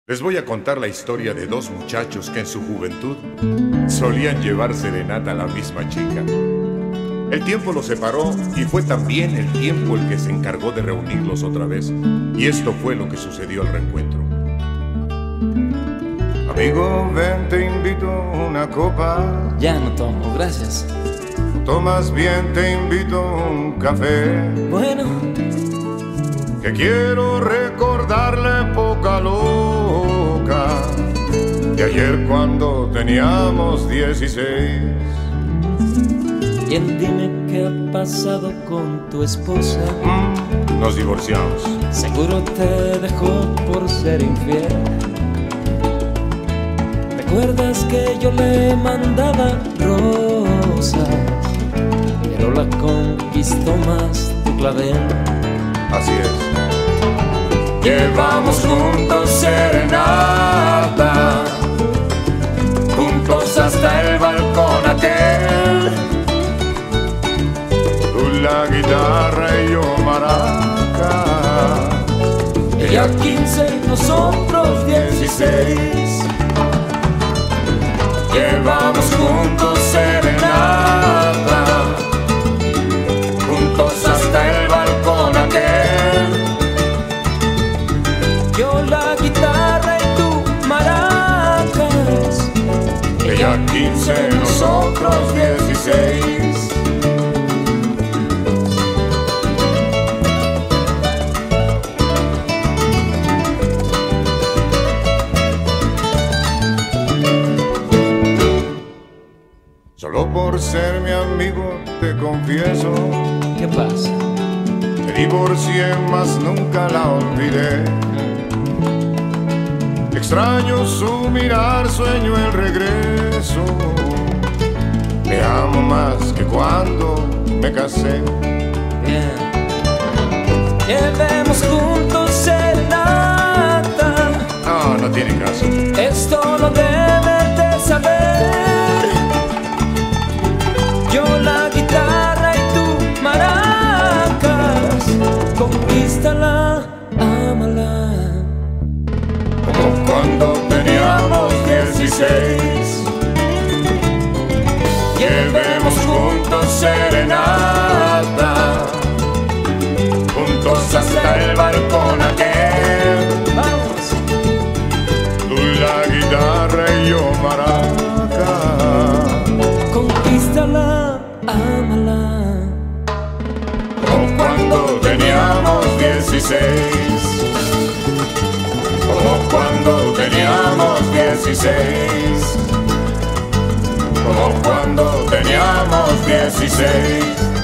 Les voy a contar la historia de dos muchachos que en su juventud solían llevar serenata a la misma chica. El tiempo los separó y fue también el tiempo el que se encargó de reunirlos otra vez. Y esto fue lo que sucedió al reencuentro. Amigo, ven, te invito a una copa. Ya no tomo, gracias. Tomas bien, te invito a un café. Bueno, Que quiero recordar la época loca de ayer cuando teníamos 16. bien, dime qué ha pasado con tu esposa. Nos divorciamos. Seguro te dejó por ser infiel. ¿Recuerdas que yo le mandaba rosas? Pero la conquistó más tu clavel. Así es. Llevamos juntos serenata, juntos hasta el balcón aquel. Tú la guitarra y yo maraca. Ella 15, nosotros 16. Llevamos juntos serenata, juntos hasta el balcón aquel. Yo la guitarra y tú maracas. Ella 15, nosotros 16. Solo por ser mi amigo te confieso, ¿Qué pasa? me divorcié, mas nunca la olvidé. Extraño su mirar, sueño el regreso. Le amo más que cuando me casé. Bien. Llevemos juntos serenata. No, no tiene caso. Esto lo debes de saber. Yo la guitarra y tú maracas. Conquístala, ámala. Como cuando teníamos 16. Llevemos juntos serenata, juntos hasta el balcón aquel. Vamos. Tú la guitarra y yo maraca. Conquístala, ámala. Como cuando teníamos 16. Como cuando teníamos 16. Como cuando teníamos 16.